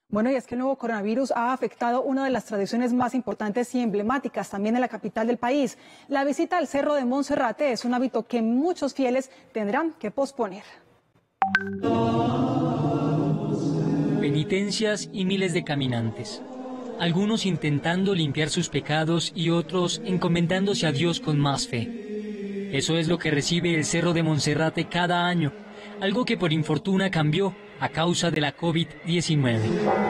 Bueno, y es que el nuevo coronavirus ha afectado una de las tradiciones más importantes y emblemáticas también en la capital del país. La visita al Cerro de Monserrate es un hábito que muchos fieles tendrán que posponer. Penitencias y miles de caminantes. Algunos intentando limpiar sus pecados y otros encomendándose a Dios con más fe. Eso es lo que recibe el Cerro de Monserrate cada año, algo que por infortuna cambió a causa de la COVID-19.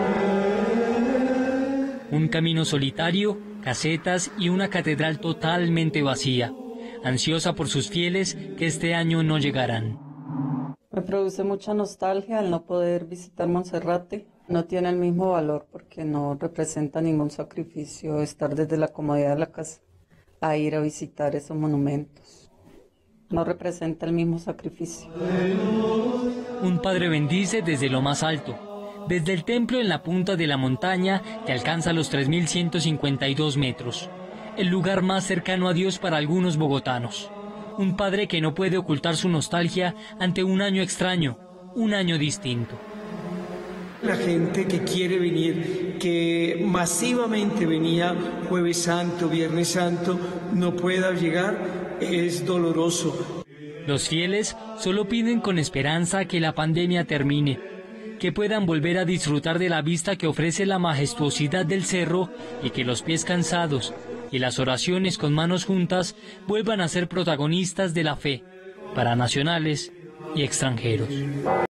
Un camino solitario, casetas y una catedral totalmente vacía, ansiosa por sus fieles que este año no llegarán. Me produce mucha nostalgia el no poder visitar Monserrate. No tiene el mismo valor porque no representa ningún sacrificio estar desde la comodidad de la casa a ir a visitar esos monumentos. No representa el mismo sacrificio. Un padre bendice desde lo más alto, desde el templo en la punta de la montaña que alcanza los 3.152 metros, el lugar más cercano a Dios para algunos bogotanos. Un padre que no puede ocultar su nostalgia ante un año extraño, un año distinto. La gente que quiere venir, que masivamente venía Jueves Santo, Viernes Santo, no pueda llegar, es doloroso. Los fieles solo piden con esperanza que la pandemia termine, que puedan volver a disfrutar de la vista que ofrece la majestuosidad del cerro y que los pies cansados y las oraciones con manos juntas vuelvan a ser protagonistas de la fe para nacionales y extranjeros.